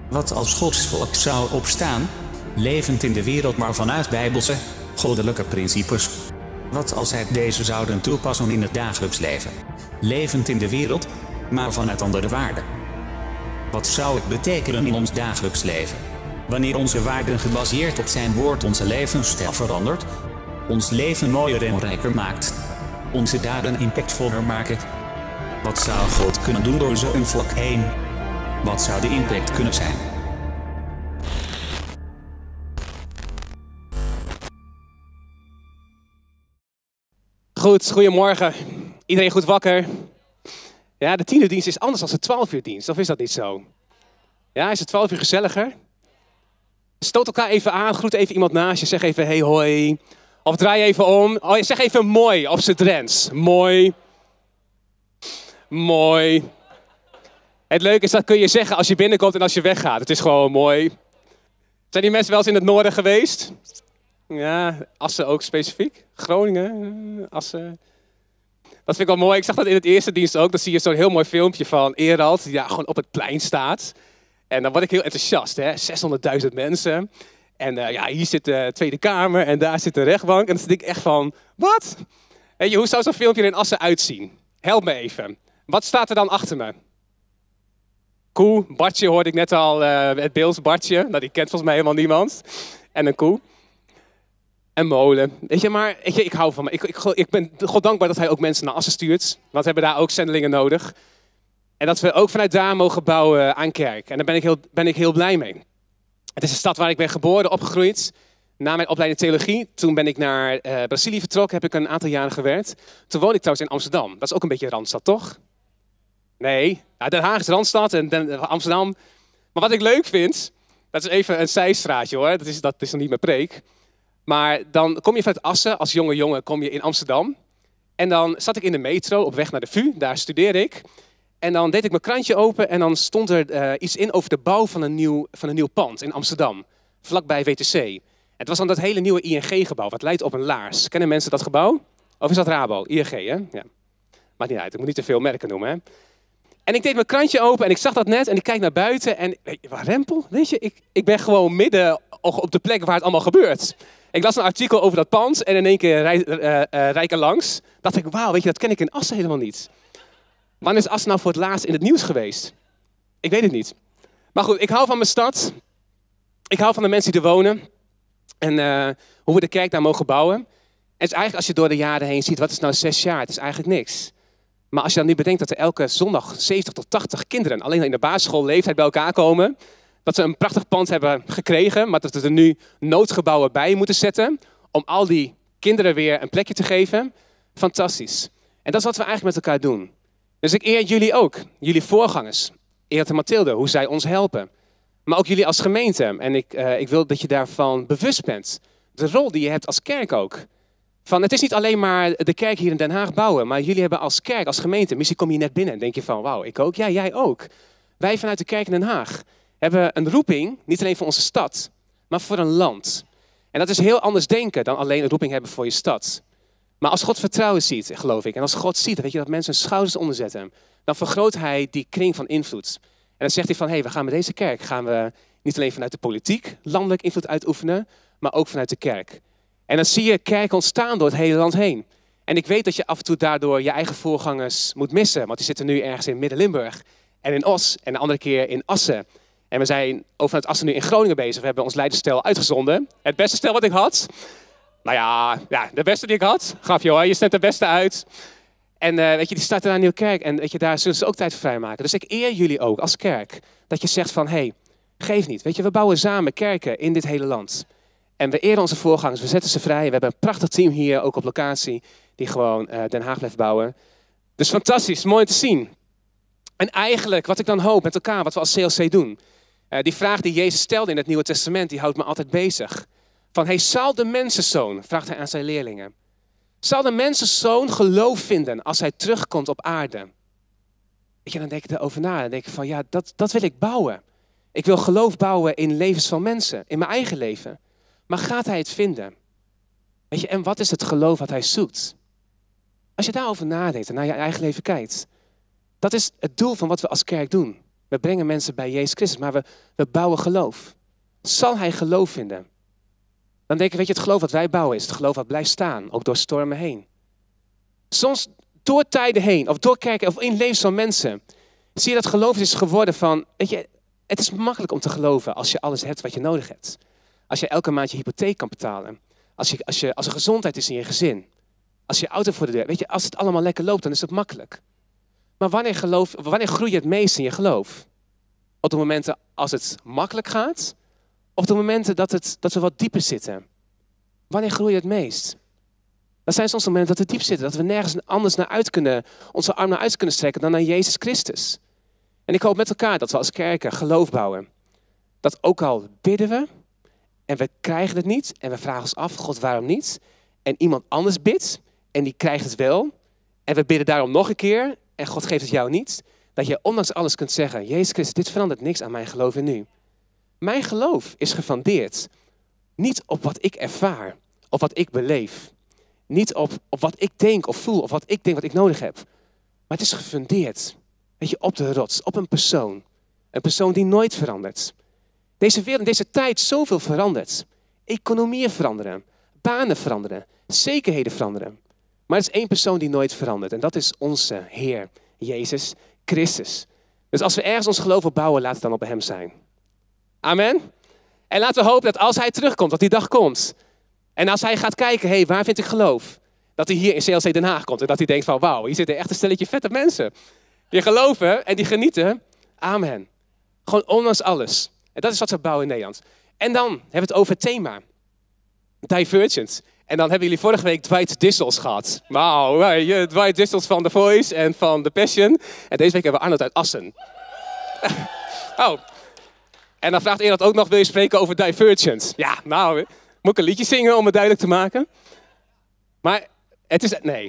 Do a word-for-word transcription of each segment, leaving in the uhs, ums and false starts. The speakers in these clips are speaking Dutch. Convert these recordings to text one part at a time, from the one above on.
Wat als Gods volk zou opstaan, levend in de wereld maar vanuit bijbelse, goddelijke principes? Wat als zij deze zouden toepassen in het dagelijks leven? Levend in de wereld, maar vanuit andere waarden. Wat zou het betekenen in ons dagelijks leven? Wanneer onze waarden gebaseerd op zijn woord onze levensstijl verandert? Ons leven mooier en rijker maakt? Onze daden impactvoller maken? Wat zou God kunnen doen door zo'n volk heen? Wat zou de impact kunnen zijn? Goed, goedemorgen. Iedereen goed wakker? Ja, de tienerdienst is anders dan de twaalf uur dienst, of is dat niet zo? Ja, is het twaalf uur gezelliger? Stoot elkaar even aan, groet even iemand naast je, zeg even hey hoi. Of draai even om. Oh, zeg even mooi op z'n Drents. Mooi. Mooi. Het leuke is, dat kun je zeggen als je binnenkomt en als je weggaat. Het is gewoon mooi. Zijn die mensen wel eens in het noorden geweest? Ja, Assen ook specifiek. Groningen, Assen. Dat vind ik wel mooi. Ik zag dat in het eerste dienst ook. Dan zie je zo'n heel mooi filmpje van Erald, die ja, gewoon op het plein staat. En dan word ik heel enthousiast, hè. zeshonderdduizend mensen. En uh, ja, hier zit de Tweede Kamer en daar zit de rechtbank. En dan zit ik echt van, wat? Weet je, hoe zou zo'n filmpje er in Assen uitzien? Help me even. Wat staat er dan achter me? Koe, Bartje hoorde ik net al, uh, het beeld Bartje. Nou, die kent volgens mij helemaal niemand. En een koe. En molen. Weet je, maar weet je, ik hou van me. Ik, ik, ik ben God dankbaar dat hij ook mensen naar Assen stuurt. Want we hebben daar ook zendelingen nodig. En dat we ook vanuit daar mogen bouwen aan kerk. En daar ben ik heel, ben ik heel blij mee. Het is een stad waar ik ben geboren, opgegroeid. Na mijn opleiding theologie, toen ben ik naar uh, Brazilië vertrokken, heb ik een aantal jaren gewerkt. Toen woonde ik trouwens in Amsterdam. Dat is ook een beetje Randstad, toch? Nee, ja, Den Haag is Randstad en Den, Amsterdam. Maar wat ik leuk vind, dat is even een zijstraatje hoor, dat is, dat is nog niet mijn preek. Maar dan kom je vanuit Assen, als jonge jongen kom je in Amsterdam. En dan zat ik in de metro op weg naar de V U, daar studeerde ik. En dan deed ik mijn krantje open en dan stond er uh, iets in over de bouw van een, nieuw, van een nieuw pand in Amsterdam. Vlakbij W T C. Het was dan dat hele nieuwe I N G-gebouw, wat lijkt op een laars. Kennen mensen dat gebouw? Of is dat Rabo? I N G, hè? Ja. Maakt niet uit, ik moet niet te veel merken noemen, hè? En ik deed mijn krantje open en ik zag dat net en ik kijk naar buiten en... Weet je, waar Rempel? Weet je, ik, ik ben gewoon midden op de plek waar het allemaal gebeurt. Ik las een artikel over dat pand en in één keer rij, uh, uh, rijd ik er langs. Dacht ik, wauw, weet je, dat ken ik in Assen helemaal niet. Wanneer is Assen nou voor het laatst in het nieuws geweest? Ik weet het niet. Maar goed, ik hou van mijn stad. Ik hou van de mensen die er wonen. En uh, hoe we de kerk daar mogen bouwen. En het is eigenlijk, als je door de jaren heen ziet, wat is nou zes jaar? Het is eigenlijk niks. Maar als je dan nu bedenkt dat er elke zondag zeventig tot tachtig kinderen alleen in de basisschoolleeftijd bij elkaar komen. Dat ze een prachtig pand hebben gekregen, maar dat we er nu noodgebouwen bij moeten zetten. Om al die kinderen weer een plekje te geven. Fantastisch. En dat is wat we eigenlijk met elkaar doen. Dus ik eer jullie ook, jullie voorgangers. Eert en Mathilde, hoe zij ons helpen. Maar ook jullie als gemeente. En ik, uh, ik wil dat je daarvan bewust bent. De rol die je hebt als kerk ook. Van, het is niet alleen maar de kerk hier in Den Haag bouwen. Maar jullie hebben als kerk, als gemeente. Misschien kom je net binnen en denk je van, wauw, ik ook. Ja, jij ook. Wij vanuit de kerk in Den Haag hebben een roeping. Niet alleen voor onze stad, maar voor een land. En dat is heel anders denken dan alleen een roeping hebben voor je stad. Maar als God vertrouwen ziet, geloof ik, en als God ziet, weet je, dat mensen hun schouders onderzetten, dan vergroot hij die kring van invloed. En dan zegt hij van, hé, hey, we gaan met deze kerk, gaan we niet alleen vanuit de politiek landelijk invloed uitoefenen, maar ook vanuit de kerk. En dan zie je kerk ontstaan door het hele land heen. En ik weet dat je af en toe daardoor je eigen voorgangers moet missen, want die zitten nu ergens in Midden-Limburg en in Os en de andere keer in Assen. En we zijn over vanuit Assen nu in Groningen bezig. We hebben ons leidersstel uitgezonden. Het beste stel wat ik had. Nou ja, ja, de beste die ik had. Grapje hoor, je stemt de beste uit. En uh, weet je, die starten naar een nieuwe kerk. En weet je, daar zullen ze ook tijd voor vrijmaken. Dus ik eer jullie ook als kerk. Dat je zegt van, hé, hey, geef niet. Weet je, we bouwen samen kerken in dit hele land. En we eren onze voorgangers, we zetten ze vrij. We hebben een prachtig team hier, ook op locatie. Die gewoon uh, Den Haag blijft bouwen. Dus fantastisch, mooi te zien. En eigenlijk, wat ik dan hoop met elkaar, wat we als C L C doen. Uh, die vraag die Jezus stelde in het Nieuwe Testament, die houdt me altijd bezig. Van, hey, zal de mensenzoon, vraagt hij aan zijn leerlingen. Zal de mensenzoon geloof vinden als hij terugkomt op aarde? Weet je, dan denk ik erover na. Dan denk ik van, ja, dat, dat wil ik bouwen. Ik wil geloof bouwen in levens van mensen, in mijn eigen leven. Maar gaat hij het vinden? Weet je, en wat is het geloof wat hij zoekt? Als je daarover nadenkt en naar je eigen leven kijkt. Dat is het doel van wat we als kerk doen. We brengen mensen bij Jezus Christus, maar we, we bouwen geloof. Zal hij geloof vinden? Dan denk ik, weet je, het geloof wat wij bouwen is het geloof wat blijft staan, ook door stormen heen. Soms door tijden heen, of door kerken, of in levens van mensen, zie je dat geloof is geworden van, weet je, het is makkelijk om te geloven als je alles hebt wat je nodig hebt. Als je elke maand je hypotheek kan betalen. Als, je, als, je, als er gezondheid is in je gezin. Als je auto voor de deur. Weet je, als het allemaal lekker loopt, dan is het makkelijk. Maar wanneer, geloof, wanneer groei je het meest in je geloof? Op de momenten als het makkelijk gaat? Of op de momenten dat, het, dat we wat dieper zitten? Wanneer groei je het meest? Dat zijn soms de momenten dat we diep zitten. Dat we nergens anders naar uit kunnen, onze arm naar uit kunnen strekken dan naar Jezus Christus. En ik hoop met elkaar dat we als kerken geloof bouwen. Dat ook al bidden we en we krijgen het niet en we vragen ons af, God, waarom niet? En iemand anders bidt en die krijgt het wel. En we bidden daarom nog een keer en God geeft het jou niet. Dat je ondanks alles kunt zeggen, Jezus Christus, dit verandert niks aan mijn geloof in u. Mijn geloof is gefundeerd niet op wat ik ervaar of wat ik beleef. Niet op, op wat ik denk of voel of wat ik denk wat ik nodig heb. Maar het is gefundeerd, weet je, op de rots, op een persoon. Een persoon die nooit verandert. Deze wereld, in deze tijd, zoveel verandert. Economieën veranderen, banen veranderen, zekerheden veranderen. Maar er is één persoon die nooit verandert. En dat is onze Heer, Jezus Christus. Dus als we ergens ons geloof op bouwen, laat het dan op hem zijn. Amen. En laten we hopen dat als hij terugkomt, dat die dag komt. En als hij gaat kijken, hé, hey, waar vind ik geloof? Dat hij hier in C L C Den Haag komt. En dat hij denkt van, wauw, hier zitten echt een stelletje vette mensen. Die geloven en die genieten. Amen. Gewoon ondanks alles. En dat is wat we bouwen in Nederland. En dan hebben we het over het thema. Divergent. En dan hebben jullie vorige week Dwight Dissels gehad. Wauw, Dwight Dissels van The Voice en van The Passion. En deze week hebben we Arnold uit Assen. Oh. En dan vraagt Erland ook nog, wil je spreken over Divergent? Ja, nou, moet ik een liedje zingen om het duidelijk te maken? Maar het is, nee.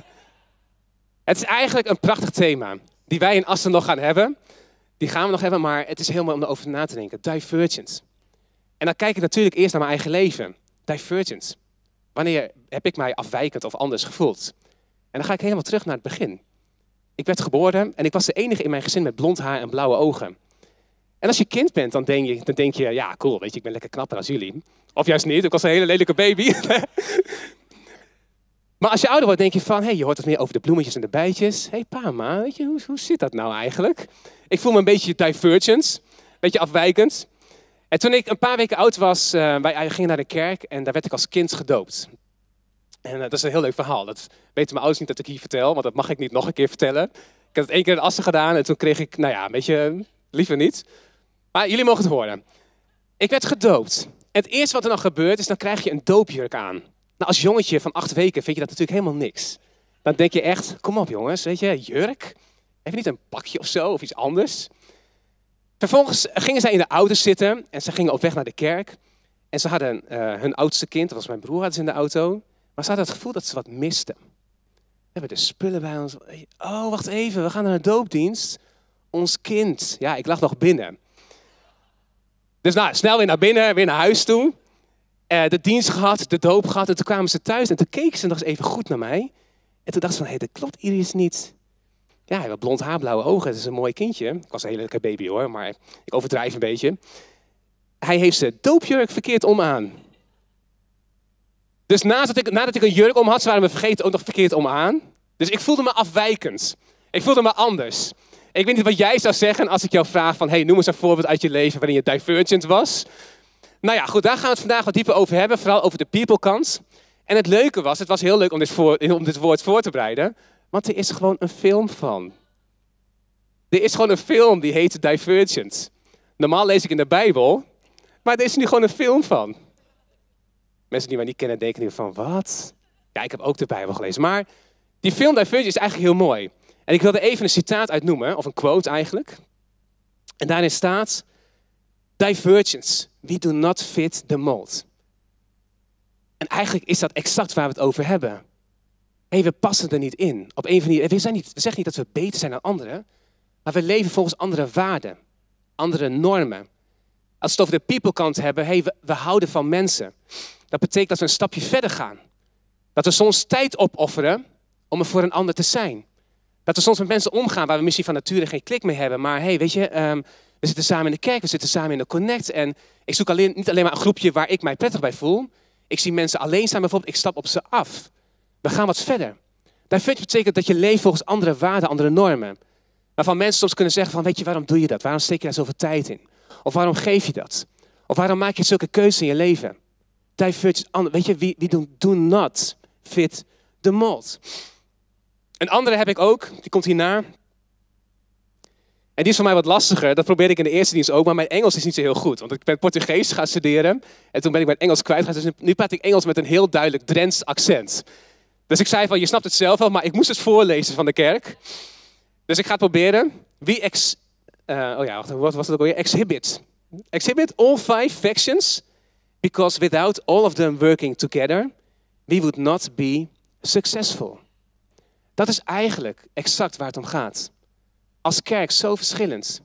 Het is eigenlijk een prachtig thema. Die wij in Assen nog gaan hebben. Die gaan we nog hebben, maar het is helemaal om erover na te denken. Divergent. En dan kijk ik natuurlijk eerst naar mijn eigen leven. Divergent. Wanneer heb ik mij afwijkend of anders gevoeld? En dan ga ik helemaal terug naar het begin. Ik werd geboren en ik was de enige in mijn gezin met blond haar en blauwe ogen. En als je kind bent, dan denk je, dan denk je ja, cool, weet je, ik ben lekker knapper als jullie. Of juist niet, ik was een hele lelijke baby. Maar als je ouder wordt, denk je van, hey, je hoort wat meer over de bloemetjes en de bijtjes. Hé, hey, pa, ma, weet je, hoe, hoe zit dat nou eigenlijk? Ik voel me een beetje divergent, een beetje afwijkend. En toen ik een paar weken oud was, uh, wij gingen naar de kerk en daar werd ik als kind gedoopt. En uh, dat is een heel leuk verhaal. Dat weten mijn ouders niet dat ik hier vertel, want dat mag ik niet nog een keer vertellen. Ik heb het één keer in Assen gedaan en toen kreeg ik, nou ja, een beetje, liever niet. Maar jullie mogen het horen. Ik werd gedoopt. En het eerste wat er dan gebeurt is, dan krijg je een doopjurk aan. Nou, als jongetje van acht weken vind je dat natuurlijk helemaal niks. Dan denk je echt, kom op jongens, weet je, jurk? Heb je niet een pakje of zo, of iets anders? Vervolgens gingen zij in de auto zitten en ze gingen op weg naar de kerk. En ze hadden uh, hun oudste kind, dat was mijn broer, hadden ze in de auto. Maar ze hadden het gevoel dat ze wat misten. We hebben de spullen bij ons. Oh, wacht even, we gaan naar een doopdienst. Ons kind, ja, ik lag nog binnen. Dus nou, snel weer naar binnen, weer naar huis toe. Uh, de dienst gehad, de doop gehad. En toen kwamen ze thuis en toen keken ze nog eens even goed naar mij. En toen dachten ze van, hé, hey, dat klopt hier iets niet. Ja, hij had blond haar, blauwe ogen. Het is een mooi kindje. Ik was een hele leuke baby hoor, maar ik overdrijf een beetje. Hij heeft zijn doopjurk verkeerd om aan. Dus nadat ik, nadat ik een jurk om had, waren we vergeten ook nog verkeerd om aan. Dus ik voelde me afwijkend. Ik voelde me anders. Ik weet niet wat jij zou zeggen als ik jou vraag van, hey, noem eens een voorbeeld uit je leven waarin je divergent was. Nou ja, goed, daar gaan we het vandaag wat dieper over hebben. Vooral over de people kant. En het leuke was, het was heel leuk om dit, voor, om dit woord voor te bereiden. Want er is gewoon een film van. Er is gewoon een film die heet Divergent. Normaal lees ik in de Bijbel, maar er is nu gewoon een film van. Mensen die mij niet kennen denken nu van, wat? Ja, ik heb ook de Bijbel gelezen. Maar die film Divergent is eigenlijk heel mooi. En ik wilde even een citaat uitnoemen, of een quote eigenlijk. En daarin staat, Divergence, we do not fit the mold. En eigenlijk is dat exact waar we het over hebben. Hey, we passen er niet in. Op een van die, we, zijn niet, we zeggen niet dat we beter zijn dan anderen, maar we leven volgens andere waarden, andere normen. Als we het over de people kant hebben, hey, we, we houden van mensen. Dat betekent dat we een stapje verder gaan. Dat we soms tijd opofferen om er voor een ander te zijn. Dat we soms met mensen omgaan waar we misschien van nature geen klik mee hebben. Maar hey, weet je, um, we zitten samen in de kerk, we zitten samen in de connect. En ik zoek alleen, niet alleen maar een groepje waar ik mij prettig bij voel. Ik zie mensen alleen staan bijvoorbeeld, ik stap op ze af. We gaan wat verder. Divergent betekent dat je leeft volgens andere waarden, andere normen. Waarvan mensen soms kunnen zeggen van, weet je, waarom doe je dat? Waarom steek je daar zoveel tijd in? Of waarom geef je dat? Of waarom maak je zulke keuzes in je leven? Divergent, weet je, wie, wie doen, do not fit the mold. Een andere heb ik ook, die komt hierna. En die is voor mij wat lastiger. Dat probeerde ik in de eerste dienst ook, maar mijn Engels is niet zo heel goed. Want ik ben Portugees gaan studeren en toen ben ik mijn Engels kwijtgeraakt. Dus nu praat ik Engels met een heel duidelijk Drents accent. Dus ik zei van, je snapt het zelf wel, maar ik moest het voorlezen van de kerk. Dus ik ga het proberen. We ex... Uh, oh ja, wacht, wat was het ook alweer? Exhibit. Exhibit all five factions, because without all of them working together, we would not be successful. Dat is eigenlijk exact waar het om gaat. Als kerk zo verschillend.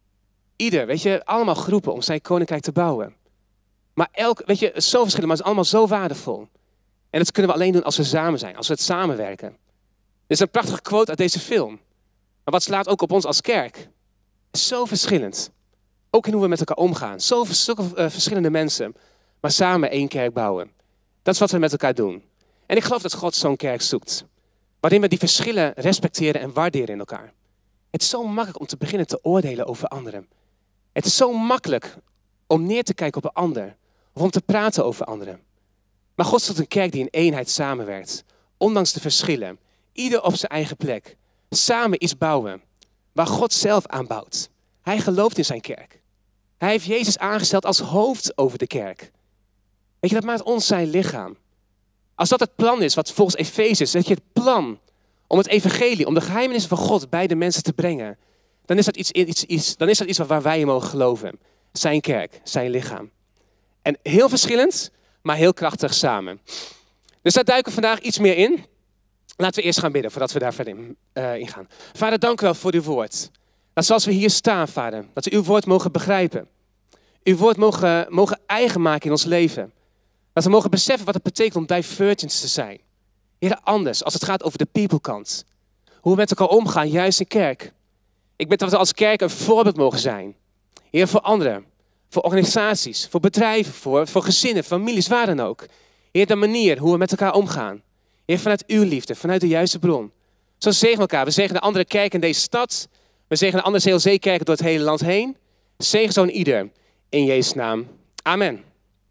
Ieder, weet je, allemaal groepen om zijn koninkrijk te bouwen. Maar elk, weet je, zo verschillend, maar het is allemaal zo waardevol. En dat kunnen we alleen doen als we samen zijn, als we het samenwerken. Dit is een prachtige quote uit deze film. Maar wat slaat ook op ons als kerk? Het is zo verschillend. Ook in hoe we met elkaar omgaan. Zo zulke, uh, verschillende mensen. Maar samen één kerk bouwen. Dat is wat we met elkaar doen. En ik geloof dat God zo'n kerk zoekt. Waarin we die verschillen respecteren en waarderen in elkaar. Het is zo makkelijk om te beginnen te oordelen over anderen. Het is zo makkelijk om neer te kijken op een ander. Of om te praten over anderen. Maar God zoekt een kerk die in eenheid samenwerkt. Ondanks de verschillen. Ieder op zijn eigen plek. Samen iets bouwen. Waar God zelf aan bouwt. Hij gelooft in zijn kerk. Hij heeft Jezus aangesteld als hoofd over de kerk. Weet je, dat maakt ons zijn lichaam. Als dat het plan is, wat volgens Efeze is, dat je het plan om het evangelie, om de geheimenissen van God bij de mensen te brengen, dan is dat iets, iets, iets, dan is dat iets waar wij in mogen geloven. Zijn kerk, zijn lichaam. En heel verschillend, maar heel krachtig samen. Dus daar duiken we vandaag iets meer in. Laten we eerst gaan bidden, voordat we daar verder in, uh, in gaan. Vader, dank u wel voor uw woord. Dat zoals we hier staan, Vader, dat we uw woord mogen begrijpen. Uw woord mogen, mogen eigen maken in ons leven. Dat we mogen beseffen wat het betekent om divergent te zijn. Heer, anders, als het gaat over de people kant. Hoe we met elkaar omgaan, juist in kerk. Ik bid dat we als kerk een voorbeeld mogen zijn. Heer, voor anderen, voor organisaties, voor bedrijven, voor, voor gezinnen, families, waar dan ook. Heer, de manier hoe we met elkaar omgaan. Heer, vanuit uw liefde, vanuit de juiste bron. Zo zegen we elkaar. We zegenen de andere kerken in deze stad. We zegenen andere C L C-kerken door het hele land heen. Zegen zo in ieder. In Jezus' naam. Amen.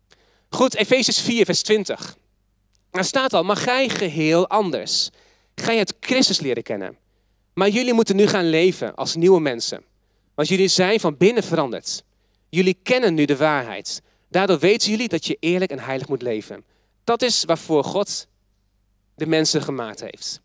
Goed, Efesiërs vier, vers twintig. Daar staat al, maar gij geheel anders. Gij hebt Christus leren kennen. Maar jullie moeten nu gaan leven als nieuwe mensen. Want jullie zijn van binnen veranderd. Jullie kennen nu de waarheid. Daardoor weten jullie dat je eerlijk en heilig moet leven. Dat is waarvoor God de mensen gemaakt heeft.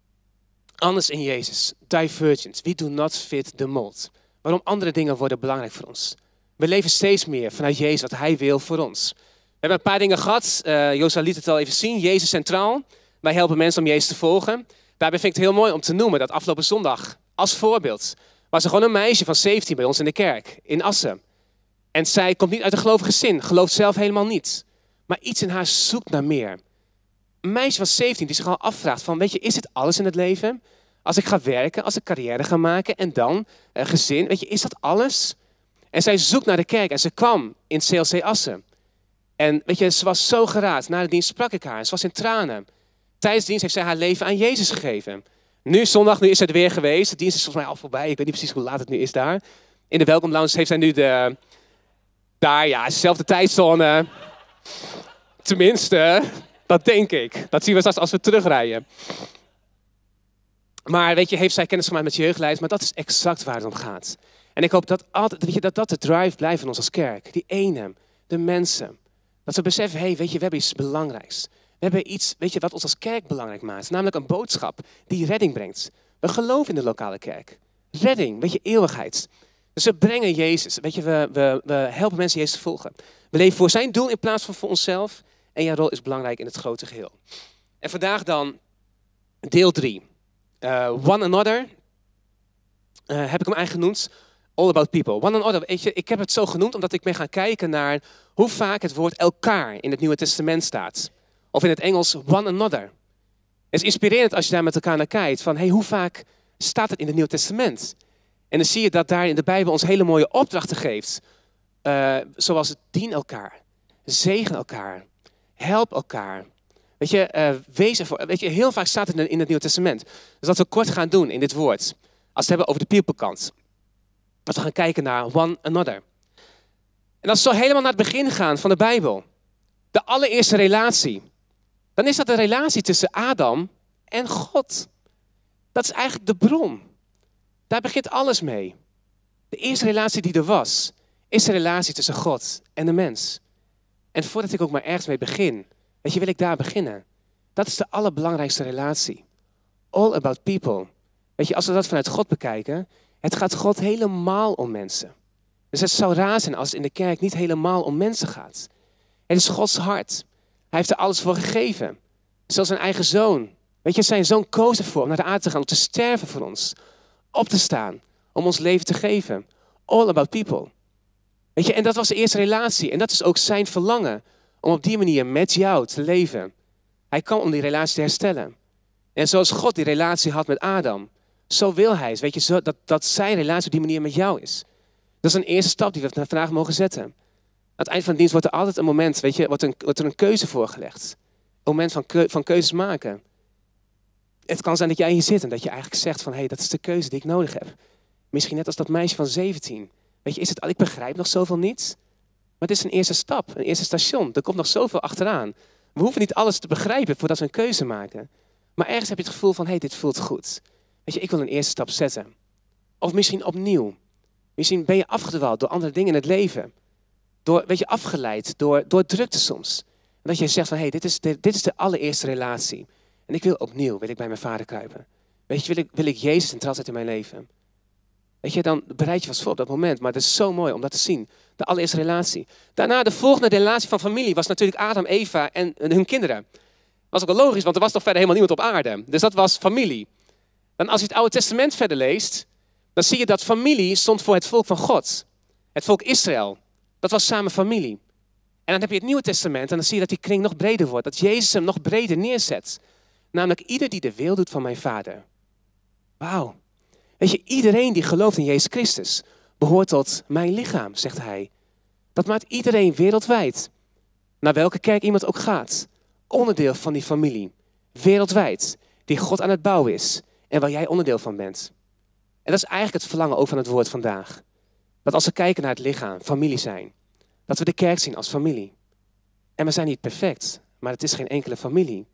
Anders in Jezus. Divergent. We do not fit the mold. Waarom andere dingen worden belangrijk voor ons. We leven steeds meer vanuit Jezus wat hij wil voor ons. We hebben een paar dingen gehad. Uh, Josa liet het al even zien. Jezus centraal. Wij helpen mensen om Jezus te volgen. Daarbij vind ik het heel mooi om te noemen dat afgelopen zondag als voorbeeld was er gewoon een meisje van zeventien bij ons in de kerk in Assen. En zij komt niet uit een gelovig gezin. Gelooft zelf helemaal niet. Maar iets in haar zoekt naar meer. Een meisje van zeventien die zich al afvraagt van, weet je, is dit alles in het leven? Als ik ga werken, als ik carrière ga maken en dan een gezin, weet je, is dat alles? En zij zoekt naar de kerk en ze kwam in C L C Assen. En weet je, ze was zo geraakt. Na de dienst sprak ik haar. Ze was in tranen. Tijdens de dienst heeft zij haar leven aan Jezus gegeven. Nu zondag, nu is ze er weer geweest. De dienst is volgens mij al voorbij. Ik weet niet precies hoe laat het nu is daar. In de Welcome Lounge heeft zij nu de... Daar, ja, dezelfde tijdzone. Tenminste, dat denk ik. Dat zien we straks als we terugrijden. Maar weet je, heeft zij kennis gemaakt met jeugdleiders. Maar dat is exact waar het om gaat. En ik hoop dat altijd, weet je, dat, dat de drive blijft van ons als kerk. Die ene, de mensen. Dat we beseffen, hé, hey, weet je, we hebben iets belangrijks. We hebben iets, weet je, wat ons als kerk belangrijk maakt. Namelijk een boodschap die redding brengt. We geloven in de lokale kerk. Redding, weet je, eeuwigheid. Dus we brengen Jezus. Weet je, we, we, we helpen mensen Jezus te volgen. We leven voor zijn doel in plaats van voor onszelf. En jouw rol is belangrijk in het grote geheel. En vandaag dan deel drie. Uh, one Another. Uh, heb ik hem eigenlijk genoemd. All about people. One another. Weet je, ik heb het zo genoemd omdat ik ben gaan kijken naar hoe vaak het woord elkaar in het Nieuwe Testament staat. Of in het Engels one another. Het is inspirerend als je daar met elkaar naar kijkt. Van hey, hoe vaak staat het in het Nieuwe Testament. En dan zie je dat daar in de Bijbel ons hele mooie opdrachten geeft. Uh, zoals dien elkaar, zegen elkaar, help elkaar. Weet je, uh, wees ervoor. Weet je, heel vaak staat het in het Nieuwe Testament. Dus wat we kort gaan doen in dit woord, als we het hebben over de people kant. Dat we gaan kijken naar one another. En als we zo helemaal naar het begin gaan van de Bijbel, de allereerste relatie, dan is dat de relatie tussen Adam en God. Dat is eigenlijk de bron. Daar begint alles mee. De eerste relatie die er was, is de relatie tussen God en de mens. En voordat ik ook maar ergens mee begin, weet je, wil ik daar beginnen. Dat is de allerbelangrijkste relatie. All about people. Weet je, als we dat vanuit God bekijken, het gaat God helemaal om mensen. Dus het zou raar zijn als het in de kerk niet helemaal om mensen gaat. Het is Gods hart. Hij heeft er alles voor gegeven. Zelfs zijn eigen zoon. Weet je, zijn zoon koos ervoor om naar de aarde te gaan, om te sterven voor ons. Op te staan, om ons leven te geven. All about people. Weet je, en dat was de eerste relatie. En dat is ook zijn verlangen, om op die manier met jou te leven. Hij kwam om die relatie te herstellen. En zoals God die relatie had met Adam, zo wil hij, weet je, zo, dat, dat zijn relatie op die manier met jou is. Dat is een eerste stap die we vandaag mogen zetten. Aan het eind van de dienst wordt er altijd een moment, weet je, wordt, een, wordt er een keuze voorgelegd. Een moment van, keu, van keuzes maken. Het kan zijn dat jij hier zit en dat je eigenlijk zegt van, hé, hey, dat is de keuze die ik nodig heb. Misschien net als dat meisje van zeventien. Weet je, is het, ik begrijp nog zoveel niet. Maar het is een eerste stap, een eerste station. Er komt nog zoveel achteraan. We hoeven niet alles te begrijpen voordat we een keuze maken. Maar ergens heb je het gevoel van, hé, hey, dit voelt goed. Weet je, ik wil een eerste stap zetten. Of misschien opnieuw. Misschien ben je afgedwaald door andere dingen in het leven. Door, weet je, afgeleid door, door drukte soms. En dat je zegt van, hé, hey, dit is de, dit is de allereerste relatie. En ik wil opnieuw, wil ik bij mijn vader kruipen. Weet je, wil ik, wil ik Jezus centraal zetten in mijn leven. Weet je, dan bereid je vast voor op dat moment. Maar het is zo mooi om dat te zien. De allereerste relatie. Daarna de volgende relatie van familie was natuurlijk Adam, Eva en hun kinderen. Dat was ook wel logisch, want er was toch verder helemaal niemand op aarde. Dus dat was familie. Dan als je het Oude Testament verder leest, dan zie je dat familie stond voor het volk van God. Het volk Israël. Dat was samen familie. En dan heb je het Nieuwe Testament en dan zie je dat die kring nog breder wordt. Dat Jezus hem nog breder neerzet. Namelijk ieder die de wil doet van mijn vader. Wauw. Weet je, iedereen die gelooft in Jezus Christus behoort tot mijn lichaam, zegt hij. Dat maakt iedereen wereldwijd. Naar welke kerk iemand ook gaat. Onderdeel van die familie. Wereldwijd. Die God aan het bouwen is. En waar jij onderdeel van bent. En dat is eigenlijk het verlangen ook van het woord vandaag. Dat als we kijken naar het lichaam, familie zijn. Dat we de kerk zien als familie. En we zijn niet perfect. Maar het is geen enkele familie.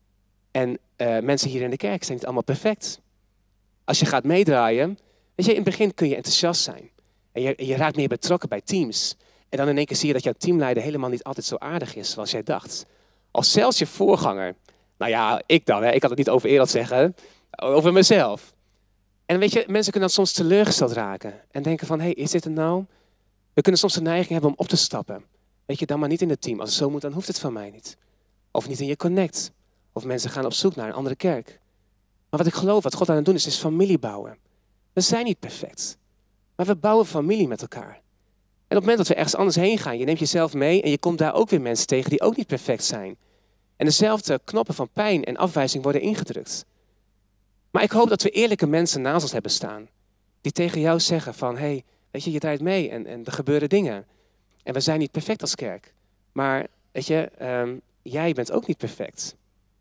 En uh, mensen hier in de kerk zijn niet allemaal perfect. Als je gaat meedraaien, weet je, in het begin kun je enthousiast zijn. En je, je raakt meer betrokken bij teams. En dan in één keer zie je dat jouw teamleider helemaal niet altijd zo aardig is zoals jij dacht. Of zelfs je voorganger. Nou ja, ik dan, hè. Ik kan het niet over Erald zeggen. Over mezelf. En weet je, mensen kunnen dan soms teleurgesteld raken. En denken van, hé, hey, is dit het nou? We kunnen soms de neiging hebben om op te stappen. Weet je, dan maar niet in het team. Als het zo moet, dan hoeft het van mij niet. Of niet in je connect. Of mensen gaan op zoek naar een andere kerk. Maar wat ik geloof, wat God aan het doen is, is familie bouwen. We zijn niet perfect. Maar we bouwen familie met elkaar. En op het moment dat we ergens anders heen gaan, je neemt jezelf mee en je komt daar ook weer mensen tegen die ook niet perfect zijn. En dezelfde knoppen van pijn en afwijzing worden ingedrukt. Maar ik hoop dat we eerlijke mensen naast ons hebben staan. Die tegen jou zeggen van, hé, hey, weet je, je draait mee en, en er gebeuren dingen. En we zijn niet perfect als kerk. Maar, weet je, um, jij bent ook niet perfect.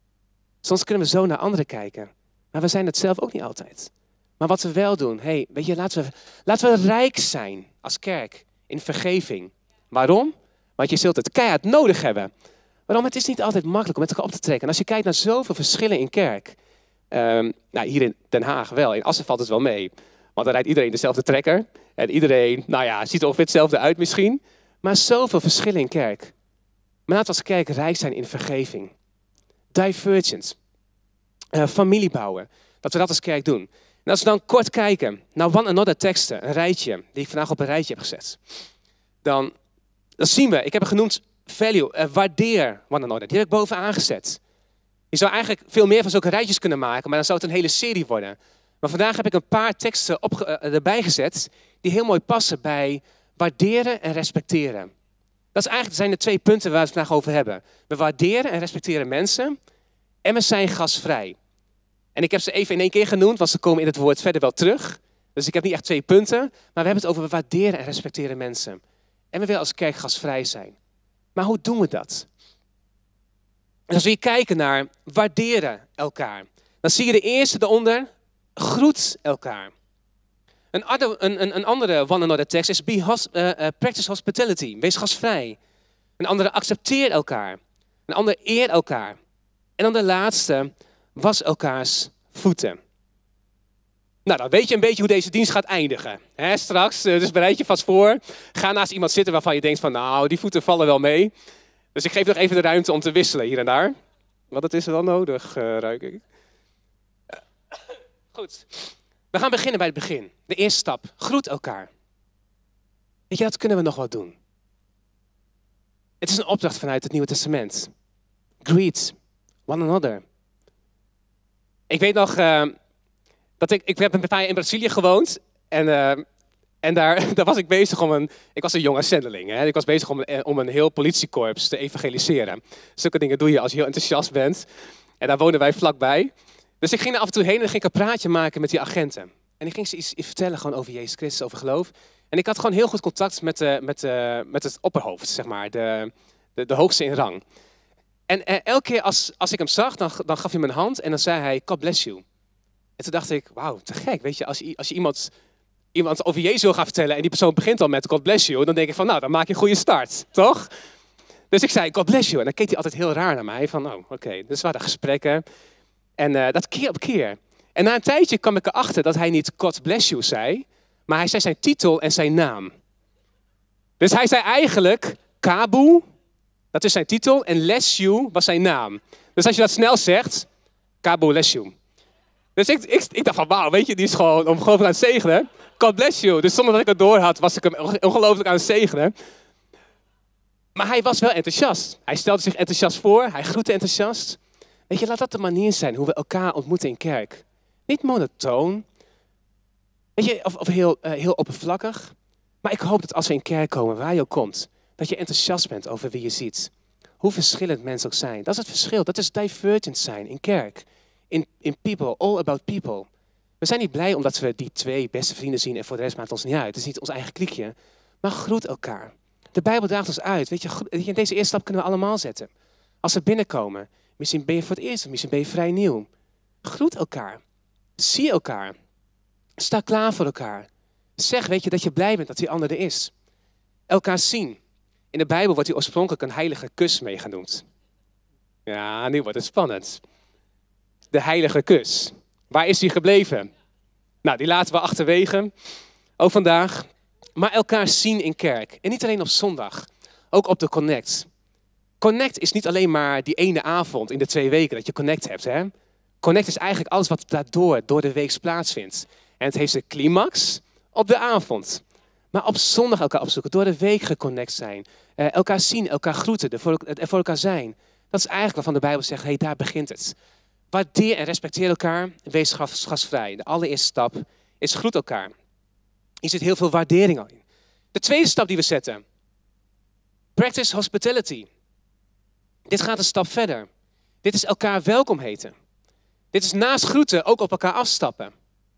Soms kunnen we zo naar anderen kijken. Maar we zijn het zelf ook niet altijd. Maar wat we wel doen, hey, weet je, laten we, laten we rijk zijn als kerk in vergeving. Waarom? Want je zult het keihard nodig hebben. Waarom? Het is niet altijd makkelijk om met elkaar op te trekken. En als je kijkt naar zoveel verschillen in kerk. Um, nou, hier in Den Haag wel. In Assen valt het wel mee. Want dan rijdt iedereen dezelfde trekker. En iedereen, nou ja, ziet er ongeveer hetzelfde uit misschien. Maar zoveel verschillen in kerk. Maar laten we als kerk rijk zijn in vergeving. Divergent. Uh, familie bouwen. Dat we dat als kerk doen. En als we dan kort kijken naar one another teksten, een rijtje, die ik vandaag op een rijtje heb gezet. Dan, dan zien we, ik heb het genoemd value, uh, waardeer one another. Die heb ik bovenaan gezet. Je zou eigenlijk veel meer van zulke rijtjes kunnen maken, maar dan zou het een hele serie worden. Maar vandaag heb ik een paar teksten op, uh, erbij gezet die heel mooi passen bij waarderen en respecteren. Dat is eigenlijk, zijn de twee punten waar we het vandaag over hebben. We waarderen en respecteren mensen en we zijn gastvrij. En ik heb ze even in één keer genoemd, want ze komen in het woord verder wel terug. Dus ik heb niet echt twee punten, maar we hebben het over we waarderen en respecteren mensen. En we willen als kerk gastvrij zijn. Maar hoe doen we dat? En als we hier kijken naar waarderen elkaar, dan zie je de eerste daaronder, groet elkaar. Een, andere, een, een, een andere one another tekst is be hos, uh, uh, practice hospitality, wees gastvrij. Een andere, accepteer elkaar. Een ander, eer elkaar. En dan de laatste, was elkaars voeten. Nou, dan weet je een beetje hoe deze dienst gaat eindigen. He, straks, dus bereid je vast voor. Ga naast iemand zitten waarvan je denkt van, nou, die voeten vallen wel mee. Dus ik geef nog even de ruimte om te wisselen hier en daar. Want dat is wel nodig, uh, ruik ik. Uh, goed. We gaan beginnen bij het begin. De eerste stap. Groet elkaar. Weet je, dat kunnen we nog wel doen. Het is een opdracht vanuit het Nieuwe Testament. Greet one another. Ik weet nog uh, dat ik, ik heb een paar jaar in Brazilië gewoond. En, uh, en daar, daar was ik bezig om een, ik was een jonge zendeling. Hè? Ik was bezig om, om een heel politiekorps te evangeliseren. Zulke dingen doe je als je heel enthousiast bent. En daar woonden wij vlakbij. Dus ik ging er af en toe heen en ging een praatje maken met die agenten. En ik ging ze iets, iets vertellen gewoon over Jezus Christus, over geloof. En ik had gewoon heel goed contact met, de, met, de, met het opperhoofd, zeg maar, de, de, de hoogste in rang. En eh, elke keer als, als ik hem zag, dan, dan gaf hij me een hand en dan zei hij, God bless you. En toen dacht ik, wauw, te gek. Weet je, als je, als je iemand, iemand over Jezus wil gaan vertellen en die persoon begint al met God bless you, dan denk ik van, nou, dan maak je een goede start, toch? Dus ik zei, God bless you. En dan keek hij altijd heel raar naar mij, van, oh, oké. Okay. Dus we hadden gesprekken. En uh, dat keer op keer. En na een tijdje kwam ik erachter dat hij niet God bless you zei, maar hij zei zijn titel en zijn naam. Dus hij zei eigenlijk, Kabu, dat is zijn titel, en Lesju was zijn naam. Dus als je dat snel zegt, Kabu Lesju. Dus ik, ik, ik dacht van, wauw, weet je, die is gewoon ongelooflijk aan het zegenen. God bless you. Dus zonder dat ik het door had, was ik hem ongelooflijk aan het zegenen. Maar hij was wel enthousiast. Hij stelde zich enthousiast voor, hij groette enthousiast. Weet je, laat dat de manier zijn hoe we elkaar ontmoeten in kerk. Niet monotoon. Weet je, of, of heel, uh, heel oppervlakkig. Maar ik hoop dat als we in kerk komen, waar je ook komt, dat je enthousiast bent over wie je ziet. Hoe verschillend mensen ook zijn. Dat is het verschil. Dat is divergent zijn in kerk. In, in people, all about people. We zijn niet blij omdat we die twee beste vrienden zien en voor de rest maakt ons niet uit. Het is niet ons eigen kliekje. Maar groet elkaar. De Bijbel daagt ons uit. Weet je, in deze eerste stap kunnen we allemaal zetten. Als we binnenkomen, misschien ben je voor het eerst, misschien ben je vrij nieuw. Groet elkaar. Zie elkaar. Sta klaar voor elkaar. Zeg, weet je, dat je blij bent dat die ander er is. Elkaar zien. In de Bijbel wordt die oorspronkelijk een heilige kus mee genoemd. Ja, nu wordt het spannend. De heilige kus. Waar is die gebleven? Nou, die laten we achterwege. Ook vandaag. Maar elkaar zien in kerk. En niet alleen op zondag. Ook op de Connect. Connect is niet alleen maar die ene avond in de twee weken dat je Connect hebt. Hè? Connect is eigenlijk alles wat daardoor, door de week plaatsvindt. En het heeft de climax op de avond. Maar op zondag elkaar opzoeken, door de week geconnect zijn. Uh, elkaar zien, elkaar groeten, er voor, er voor elkaar zijn. Dat is eigenlijk waarvan de Bijbel zegt, hé, hey, daar begint het. Waardeer en respecteer elkaar, wees gastvrij. De allereerste stap is groet elkaar. Hier zit heel veel waardering al in. De tweede stap die we zetten. Practice hospitality. Dit gaat een stap verder. Dit is elkaar welkom heten. Dit is naast groeten ook op elkaar afstappen.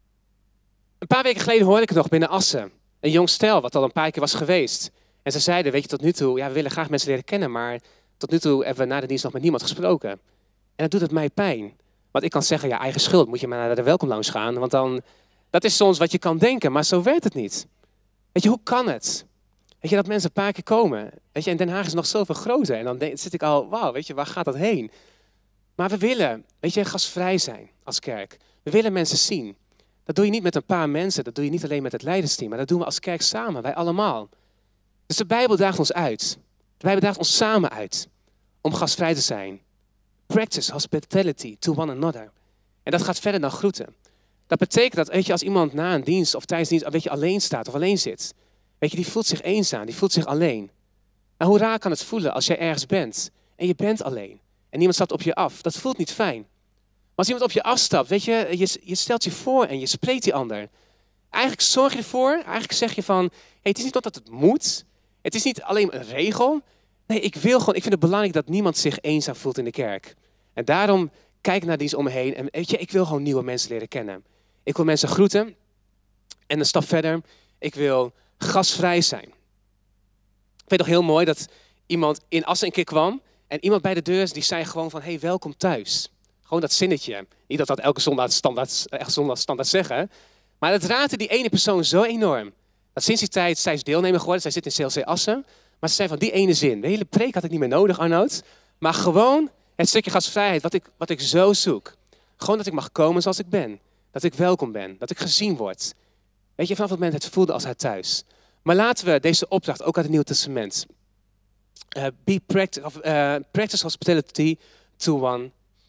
Een paar weken geleden hoorde ik het nog binnen Assen. Een jong stel wat al een paar keer was geweest. En ze zeiden, weet je, tot nu toe, ja, we willen graag mensen leren kennen, maar tot nu toe hebben we na de dienst nog met niemand gesproken. En dat doet het mij pijn. Want ik kan zeggen, ja, eigen schuld, moet je maar naar de welkom lounge gaan. Want dan, dat is soms wat je kan denken, maar zo werkt het niet. Weet je, hoe kan het? Weet je, dat mensen een paar keer komen. Weet je, en Den Haag is nog zoveel groter. En dan denk, zit ik al, wauw, weet je, waar gaat dat heen? Maar we willen, weet je, gastvrij zijn als kerk. We willen mensen zien. Dat doe je niet met een paar mensen, dat doe je niet alleen met het leidersteam, maar dat doen we als kerk samen, wij allemaal. Dus de Bijbel daagt ons uit. De Bijbel daagt ons samen uit om gastvrij te zijn. Practice hospitality to one another. En dat gaat verder dan groeten. Dat betekent dat, weet je, als iemand na een dienst of tijdens dienst, weet je, alleen staat of alleen zit, weet je, die voelt zich eenzaam, die voelt zich alleen. En hoe raar kan het voelen als jij ergens bent en je bent alleen en niemand stapt op je af? Dat voelt niet fijn. Maar als iemand op je afstapt, weet je, je, je stelt je voor en je spreekt die ander. Eigenlijk zorg je ervoor, eigenlijk zeg je van, hey, het is niet dat het moet. Het is niet alleen een regel. Nee, ik wil gewoon, ik vind het belangrijk dat niemand zich eenzaam voelt in de kerk. En daarom kijk naar die is om me heen. En weet je, ik wil gewoon nieuwe mensen leren kennen. Ik wil mensen groeten. En een stap verder, ik wil gastvrij zijn. Ik weet nog heel mooi dat iemand in Assen een keer kwam. En iemand bij de deur die zei gewoon van, hey, welkom thuis. Gewoon dat zinnetje. Niet dat dat elke zondag standaard, echt zondag standaard zeggen. Maar dat raakte die ene persoon zo enorm. Dat sinds die tijd, zij is deelnemer geworden. Zij zit in C L C Assen. Maar ze zei van die ene zin. De hele preek had ik niet meer nodig, Arnoud. Maar gewoon het stukje gastvrijheid wat ik, wat ik zo zoek. Gewoon dat ik mag komen zoals ik ben. Dat ik welkom ben. Dat ik gezien word. Weet je, vanaf het moment het voelde als haar thuis. Maar laten we deze opdracht ook uit het Nieuwe Testament. Uh, be practice, of, uh, practice hospitality to one.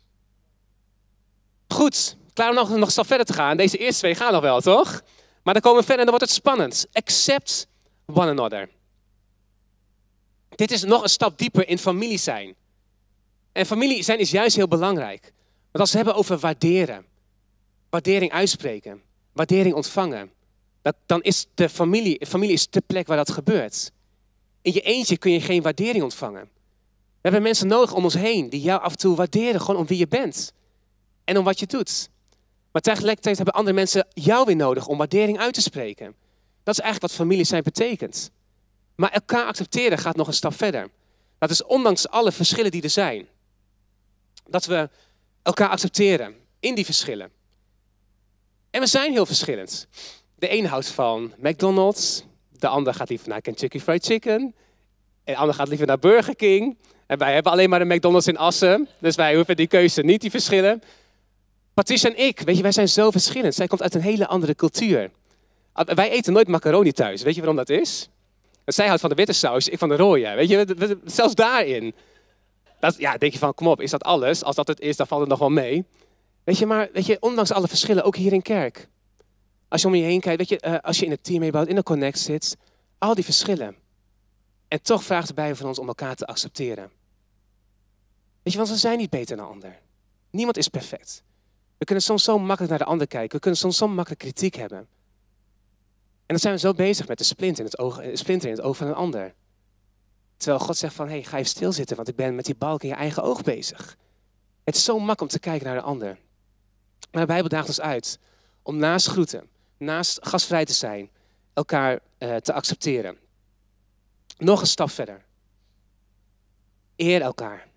Goed, klaar om nog, nog een stap verder te gaan. Deze eerste twee gaan nog wel, toch? Maar dan komen we verder en dan wordt het spannend. Accept one another. Dit is nog een stap dieper in familie zijn. En familie zijn is juist heel belangrijk. Want als we het hebben over waarderen, waardering uitspreken, waardering ontvangen, dan is de familie, familie is de plek waar dat gebeurt. In je eentje kun je geen waardering ontvangen. We hebben mensen nodig om ons heen die jou af en toe waarderen, gewoon om wie je bent. En om wat je doet. Maar tegelijkertijd hebben andere mensen jou weer nodig om waardering uit te spreken. Dat is eigenlijk wat familie zijn betekent. Maar elkaar accepteren gaat nog een stap verder. Dat is ondanks alle verschillen die er zijn. Dat we elkaar accepteren in die verschillen. En we zijn heel verschillend. De een houdt van McDonald's. De ander gaat liever naar Kentucky Fried Chicken. En de ander gaat liever naar Burger King. En wij hebben alleen maar de McDonald's in Assen. Dus wij hoeven die keuze niet, die verschillen. Patricia en ik, weet je, wij zijn zo verschillend. Zij komt uit een hele andere cultuur. Wij eten nooit macaroni thuis. Weet je waarom dat is? Zij houdt van de witte saus, ik van de rode. Weet je, zelfs daarin. Dat, ja, denk je van, kom op, is dat alles? Als dat het is, dan valt het nog wel mee. Weet je, maar weet je, ondanks alle verschillen, ook hier in kerk. Als je om je heen kijkt, weet je, uh, als je in het team meebouwt, in de connect zit. Al die verschillen. En toch vraagt de Bijbel van ons om elkaar te accepteren. Weet je, want we zijn niet beter dan de ander. Niemand is perfect. We kunnen soms zo makkelijk naar de ander kijken. We kunnen soms zo makkelijk kritiek hebben. En dan zijn we zo bezig met de splinter in het oog, de splinter in het oog van een ander. Terwijl God zegt van, hey, ga even stilzitten, want ik ben met die balk in je eigen oog bezig. Het is zo makkelijk om te kijken naar de ander. Maar de Bijbel daagt ons uit om naast groeten, naast gastvrij te zijn, elkaar uh, te accepteren. Nog een stap verder. Eer elkaar.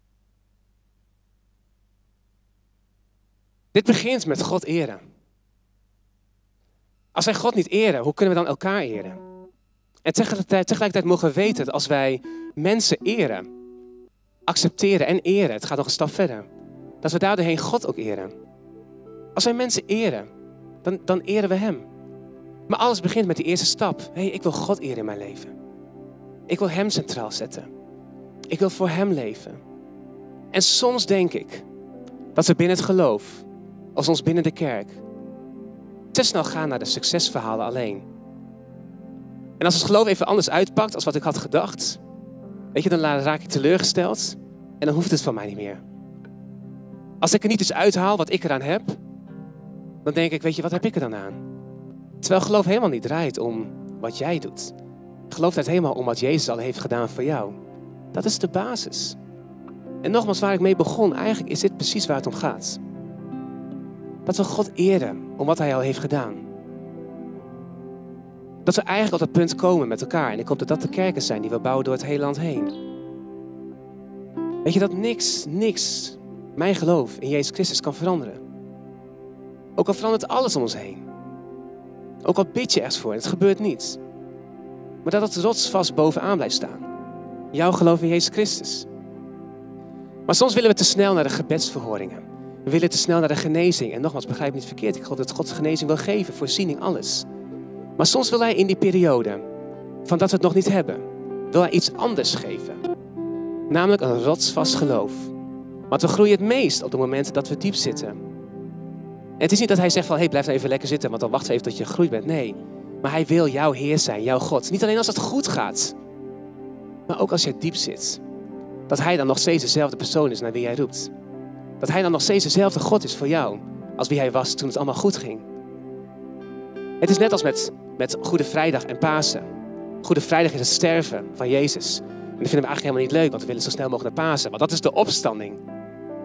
Dit begint met God eren. Als wij God niet eren, hoe kunnen we dan elkaar eren? En tegelijkertijd, tegelijkertijd mogen we weten dat als wij mensen eren, accepteren en eren, het gaat nog een stap verder, dat we daardoorheen God ook eren. Als wij mensen eren, dan, dan eren we Hem. Maar alles begint met die eerste stap. Hé, hey, ik wil God eren in mijn leven. Ik wil Hem centraal zetten. Ik wil voor Hem leven. En soms denk ik dat we binnen het geloof, of soms binnen de kerk, te snel gaan naar de succesverhalen alleen. En als het geloof even anders uitpakt als wat ik had gedacht, weet je, dan raak ik teleurgesteld en dan hoeft het van mij niet meer. Als ik er niet eens uithaal wat ik eraan heb, dan denk ik, weet je, wat heb ik er dan aan? Terwijl geloof helemaal niet draait om wat jij doet. Geloof draait helemaal om wat Jezus al heeft gedaan voor jou. Dat is de basis. En nogmaals, waar ik mee begon, eigenlijk is dit precies waar het om gaat. Dat we God eren om wat Hij al heeft gedaan. Dat we eigenlijk op dat punt komen met elkaar. En ik hoop dat dat de kerken zijn die we bouwen door het hele land heen. Weet je dat niks, niks, mijn geloof in Jezus Christus kan veranderen. Ook al verandert alles om ons heen. Ook al bid je ergens voor, het gebeurt niet. Maar dat het rotsvast bovenaan blijft staan. Jouw geloof in Jezus Christus. Maar soms willen we te snel naar de gebedsverhoringen. We willen te snel naar de genezing. En nogmaals, begrijp me niet verkeerd. Ik geloof dat God genezing wil geven, voorziening, alles. Maar soms wil Hij in die periode, van dat we het nog niet hebben, wil Hij iets anders geven. Namelijk een rotsvast geloof. Want we groeien het meest op de momenten dat we diep zitten. En het is niet dat Hij zegt van, hey, blijf nou even lekker zitten, want dan wacht even tot je gegroeid bent. Nee, maar Hij wil jouw Heer zijn, jouw God. Niet alleen als het goed gaat, maar ook als je diep zit. Dat Hij dan nog steeds dezelfde persoon is naar wie jij roept. Dat Hij dan nog steeds dezelfde God is voor jou, als wie Hij was toen het allemaal goed ging. Het is net als met, met Goede Vrijdag en Pasen. Goede Vrijdag is het sterven van Jezus. En dat vinden we eigenlijk helemaal niet leuk, want we willen zo snel mogelijk naar Pasen. Want dat is de opstanding.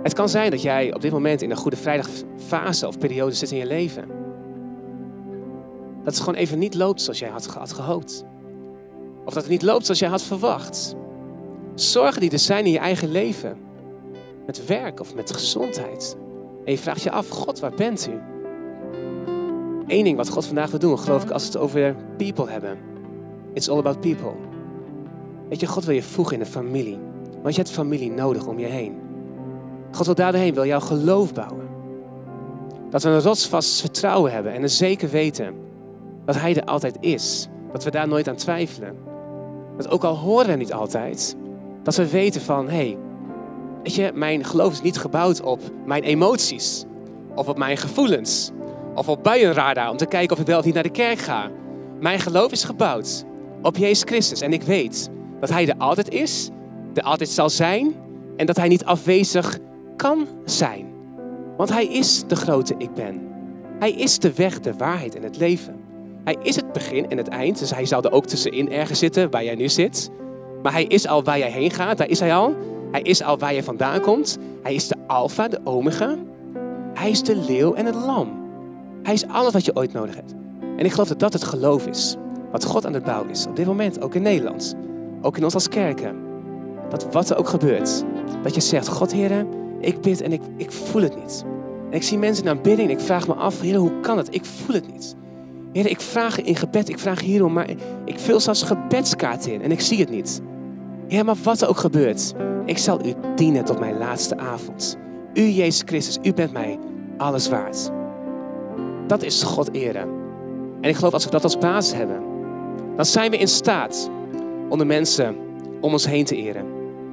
Het kan zijn dat jij op dit moment in een Goede Vrijdag fase of periode zit in je leven. Dat het gewoon even niet loopt zoals jij had, had gehoopt. Of dat het niet loopt zoals jij had verwacht. Zorgen die er zijn in je eigen leven. Met werk of met gezondheid. En je vraagt je af, God, waar bent u? Eén ding wat God vandaag wil doen, geloof ik, als we het over people hebben. It's all about people. Weet je, God wil je voegen in de familie. Want je hebt familie nodig om je heen. God wil daardoorheen, wil jouw geloof bouwen. Dat we een rotsvast vertrouwen hebben en een zeker weten dat Hij er altijd is. Dat we daar nooit aan twijfelen. Dat ook al horen we niet altijd, dat we weten van, hé, hey, weet je, mijn geloof is niet gebouwd op mijn emoties. Of op mijn gevoelens. Of op buienradar om te kijken of ik wel of niet naar de kerk ga. Mijn geloof is gebouwd op Jezus Christus. En ik weet dat Hij er altijd is, er altijd zal zijn en dat Hij niet afwezig kan zijn. Want Hij is de grote ik ben. Hij is de weg, de waarheid en het leven. Hij is het begin en het eind. Dus Hij zal er ook tussenin ergens zitten waar jij nu zit. Maar Hij is al waar jij heen gaat. Daar is Hij al. Hij is al waar je vandaan komt. Hij is de alfa, de omega. Hij is de leeuw en het lam. Hij is alles wat je ooit nodig hebt. En ik geloof dat dat het geloof is. Wat God aan het bouwen is. Op dit moment, ook in Nederland. Ook in ons als kerken. Dat wat er ook gebeurt. Dat je zegt, God Heere, ik bid en ik, ik voel het niet. En ik zie mensen naar bidding en ik vraag me af, Heere, hoe kan het? Ik voel het niet. Heere, ik vraag in gebed, ik vraag hierom, maar ik vul zelfs gebedskaarten in en ik zie het niet. Ja, maar wat er ook gebeurt, ik zal u dienen tot mijn laatste avond. U, Jezus Christus, u bent mij alles waard. Dat is God eren. En ik geloof als we dat als basis hebben, dan zijn we in staat om de mensen om ons heen te eren.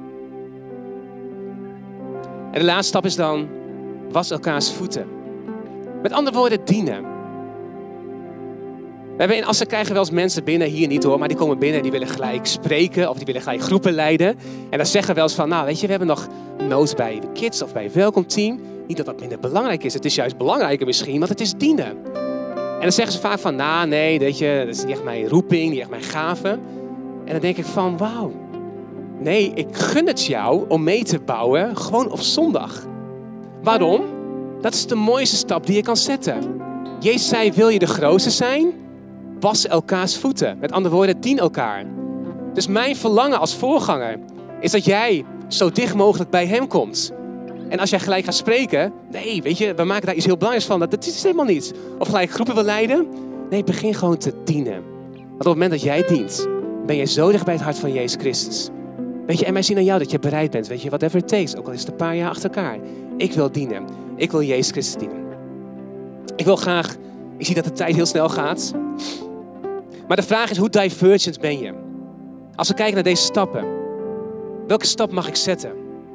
En de laatste stap is dan, was elkaars voeten. Met andere woorden, dienen. We hebben in Assen krijgen wel eens mensen binnen, hier niet hoor, maar die komen binnen en die willen gelijk spreken of die willen gelijk groepen leiden. En dan zeggen we wel eens van, nou weet je, we hebben nog nood bij de kids of bij het welkomteam. Niet dat dat minder belangrijk is, het is juist belangrijker misschien, want het is dienen. En dan zeggen ze vaak van, nou nee, weet je, dat is niet echt mijn roeping, niet echt mijn gave. En dan denk ik van, wauw. Nee, ik gun het jou om mee te bouwen, gewoon op zondag. Waarom? Dat is de mooiste stap die je kan zetten. Jezus zei, wil je de grootste zijn? Was elkaars voeten. Met andere woorden, dien elkaar. Dus mijn verlangen als voorganger is dat jij zo dicht mogelijk bij hem komt. En als jij gelijk gaat spreken, nee, weet je, we maken daar iets heel belangrijks van. Dat, dat is helemaal niet. Of gelijk groepen wil leiden. Nee, begin gewoon te dienen. Want op het moment dat jij dient, ben je zo dicht bij het hart van Jezus Christus. Weet je, en wij zien aan jou dat je bereid bent. Weet je, whatever it takes. Ook al is het een paar jaar achter elkaar. Ik wil dienen. Ik wil Jezus Christus dienen. Ik wil graag, ik zie dat de tijd heel snel gaat. Maar de vraag is, hoe divergent ben je? Als we kijken naar deze stappen. Welke stap mag ik zetten?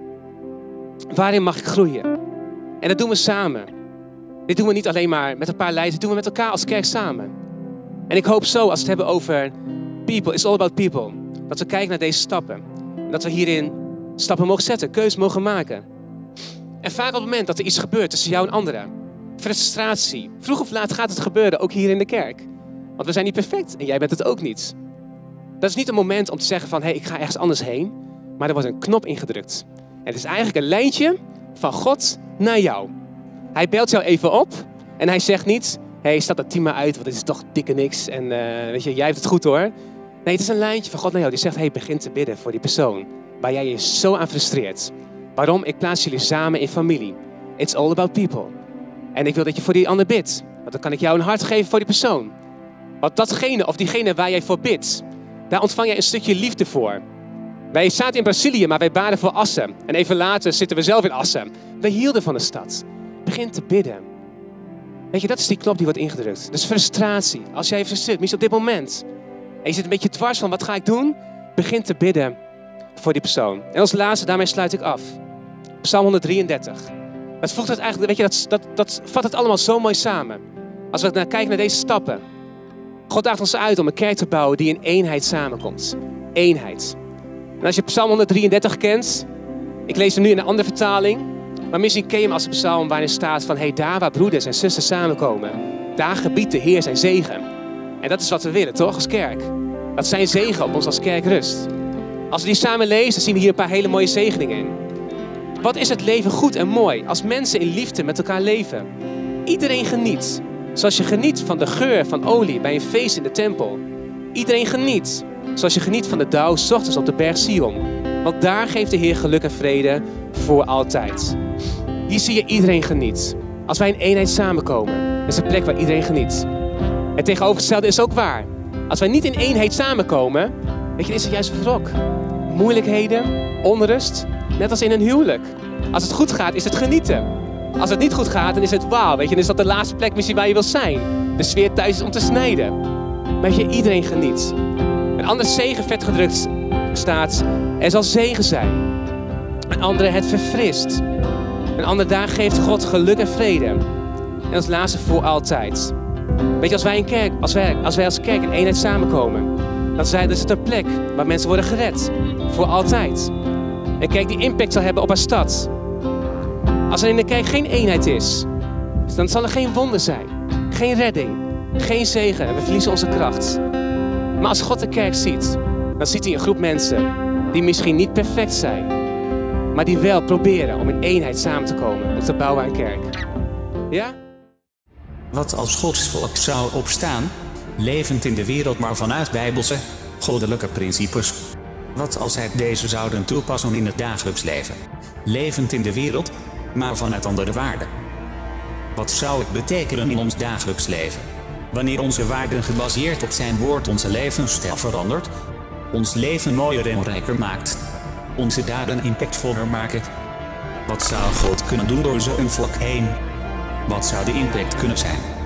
Waarin mag ik groeien? En dat doen we samen. Dit doen we niet alleen maar met een paar leiders. Dit doen we met elkaar als kerk samen. En ik hoop zo, als we het hebben over people, it's all about people. Dat we kijken naar deze stappen. En dat we hierin stappen mogen zetten, keuzes mogen maken. En vaak op het moment dat er iets gebeurt tussen jou en anderen. Frustratie. Vroeg of laat gaat het gebeuren, ook hier in de kerk. Want we zijn niet perfect en jij bent het ook niet. Dat is niet een moment om te zeggen van, hé, hey, ik ga ergens anders heen. Maar er wordt een knop ingedrukt. En het is eigenlijk een lijntje van God naar jou. Hij belt jou even op en hij zegt niet, hé, hey, staat dat team maar uit, want dit is toch dikke niks. En uh, weet je, jij hebt het goed hoor. Nee, het is een lijntje van God naar jou. Die zegt, hé, hey, begin te bidden voor die persoon. Waar jij je zo aan frustreert. Waarom? Ik plaats jullie samen in familie. It's all about people. En ik wil dat je voor die ander bidt. Want dan kan ik jou een hart geven voor die persoon. Want datgene of diegene waar jij voor bidt, daar ontvang jij een stukje liefde voor. Wij zaten in Brazilië, maar wij baden voor Assen. En even later zitten we zelf in Assen. We hielden van de stad. Begin te bidden. Weet je, dat is die knop die wordt ingedrukt. Dus frustratie. Als jij frustreert, misschien op dit moment. En je zit een beetje dwars van, wat ga ik doen? Begin te bidden voor die persoon. En als laatste, daarmee sluit ik af. Psalm honderddrieëndertig. Dat voegt het eigenlijk, weet je, dat, dat, dat vat het allemaal zo mooi samen. Als we naar kijken naar deze stappen. God daagt ons uit om een kerk te bouwen die in eenheid samenkomt. Eenheid. En als je Psalm honderddrieëndertig kent, ik lees hem nu in een andere vertaling, maar misschien ken je hem als een psalm waarin staat van, hey, daar waar broeders en zusters samenkomen, daar gebiedt de Heer zijn zegen. En dat is wat we willen, toch, als kerk? Dat zijn zegen op ons als kerk rust. Als we die samen lezen, zien we hier een paar hele mooie zegeningen in. Wat is het leven goed en mooi als mensen in liefde met elkaar leven? Iedereen geniet. Zoals je geniet van de geur van olie bij een feest in de tempel. Iedereen geniet. Zoals je geniet van de dauw 's ochtends op de berg Sion. Want daar geeft de Heer geluk en vrede voor altijd. Hier zie je iedereen geniet. Als wij in eenheid samenkomen, is een plek waar iedereen geniet. Het tegenovergestelde is ook waar. Als wij niet in eenheid samenkomen, weet je, is er juist wrok. Moeilijkheden, onrust, net als in een huwelijk. Als het goed gaat, is het genieten. Als het niet goed gaat, dan is het wauw. Weet je, dan is dat de laatste plek misschien waar je wil zijn. De sfeer thuis is om te snijden. Weet je, iedereen geniet. Een andere zegen vet gedrukt staat, er zal zegen zijn. Een andere het verfrist. Een andere daar geeft God geluk en vrede. En als laatste voor altijd. Weet je, als wij, in kerk, als wij, als wij als kerk in eenheid samenkomen, dan is het een plek waar mensen worden gered. Voor altijd. Een kerk die impact zal hebben op haar stad. Als er in de kerk geen eenheid is, dan zal er geen wonder zijn. Geen redding. Geen zegen. En we verliezen onze kracht. Maar als God de kerk ziet, dan ziet hij een groep mensen die misschien niet perfect zijn, maar die wel proberen om in eenheid samen te komen om te bouwen aan kerk. Ja? Wat als Gods volk zou opstaan, levend in de wereld maar vanuit bijbelse, goddelijke principes? Wat als zij deze zouden toepassen in het dagelijks leven? Levend in de wereld, maar vanuit andere waarden. Wat zou het betekenen in ons dagelijks leven? Wanneer onze waarden gebaseerd op zijn woord onze levensstijl verandert, ons leven mooier en rijker maakt, onze daden impactvoller maken. Wat zou God kunnen doen door zo'n volk heen? Wat zou de impact kunnen zijn?